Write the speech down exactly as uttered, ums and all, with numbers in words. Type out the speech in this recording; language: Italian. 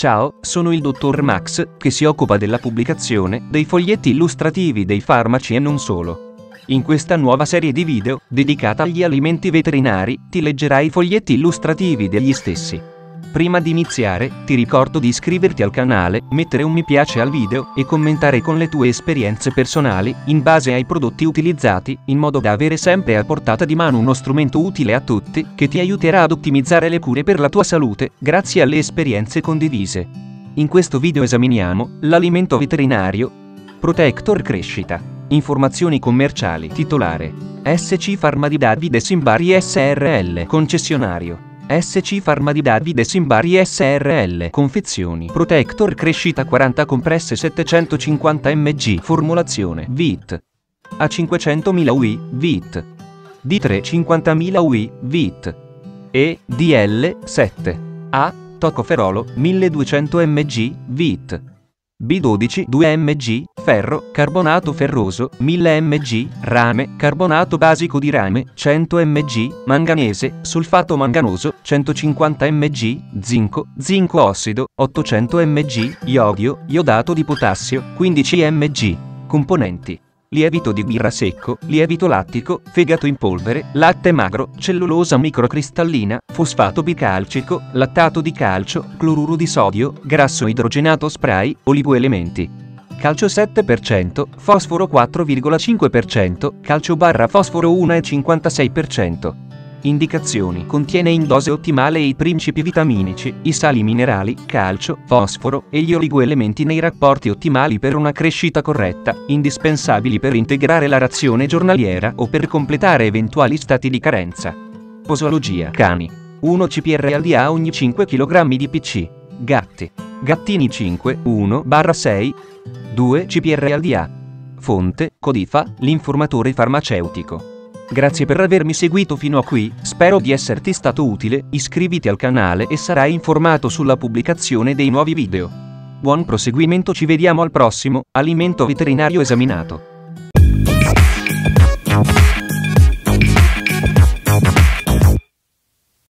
Ciao, sono il dottor Max, che si occupa della pubblicazione dei foglietti illustrativi dei farmaci e non solo. In questa nuova serie di video, dedicata agli alimenti veterinari, ti leggerai i foglietti illustrativi degli stessi. Prima di iniziare, ti ricordo di iscriverti al canale, mettere un mi piace al video e commentare con le tue esperienze personali, in base ai prodotti utilizzati, in modo da avere sempre a portata di mano uno strumento utile a tutti, che ti aiuterà ad ottimizzare le cure per la tua salute, grazie alle esperienze condivise. In questo video esaminiamo l'alimento veterinario Protector Crescita. Informazioni commerciali. Titolare: S C Pharma di Davide Simbari S R L. Concessionario: S C Pharma di Davide Simbari S R L. Confezioni: Protector Crescita quaranta compresse settecentocinquanta milligrammi. Formulazione: V I T A cinquecentomila U I, V I T D tre cinquantamila U I, V I T E D L sette A Tocoferolo milleduecento milligrammi, V I T B dodici due milligrammi, ferro, carbonato ferroso, mille milligrammi, rame, carbonato basico di rame, cento milligrammi, manganese, sulfato manganoso, centocinquanta milligrammi, zinco, zinco ossido, ottocento milligrammi, iodio, iodato di potassio, quindici milligrammi. Componenti: lievito di birra secco, lievito lattico, fegato in polvere, latte magro, cellulosa microcristallina, fosfato bicalcico, lattato di calcio, cloruro di sodio, grasso idrogenato spray, oligoelementi. Calcio sette per cento, fosforo quattro virgola cinque per cento, calcio barra fosforo uno virgola cinquantasei per cento. Indicazioni: contiene in dose ottimale i principi vitaminici, i sali minerali, calcio, fosforo e gli oligoelementi nei rapporti ottimali per una crescita corretta, indispensabili per integrare la razione giornaliera o per completare eventuali stati di carenza. Posologia: cani, uno C P R L D A ogni cinque chilogrammi di P C. Gatti, gattini cinque, uno sei, due C P R L D A. Fonte: Codifa, l'informatore farmaceutico. Grazie per avermi seguito fino a qui, spero di esserti stato utile, iscriviti al canale e sarai informato sulla pubblicazione dei nuovi video. Buon proseguimento, ci vediamo al prossimo alimento veterinario esaminato.